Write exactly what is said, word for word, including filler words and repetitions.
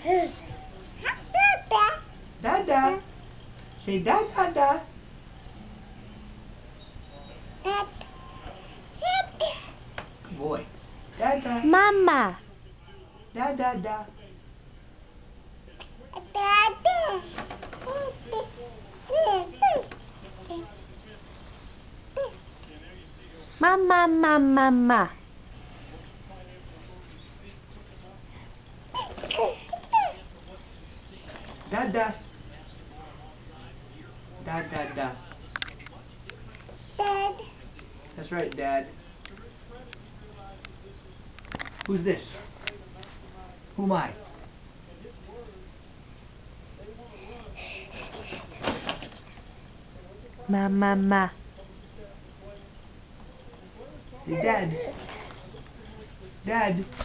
Dada. Say da da da. Good boy. Da da. Mama. Da da da. Mama, mama, mama. Da da. Da da da. Dad. That's right, Dad. Who's this? Who am I? Ma, ma, ma. Say Dad. Dad.